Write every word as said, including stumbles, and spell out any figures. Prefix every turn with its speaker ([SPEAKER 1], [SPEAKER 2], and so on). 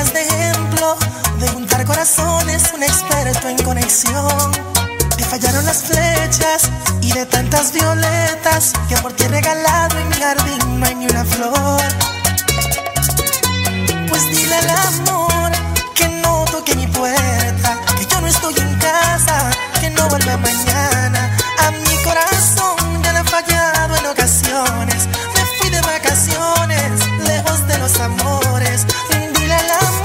[SPEAKER 1] eres de ejemplo de juntar corazones, un experto en conexión. Te fallaron las flechas y de tantas violetas que por ti he regalado en mi jardín no hay ni una flor. Pues dile al amor que no toque mi puerta, que yo no estoy en casa, que no vuelva mañana. A mi corazón ya le he fallado en ocasiones. Me fui de vacaciones, lejos de los amores. Dile al amor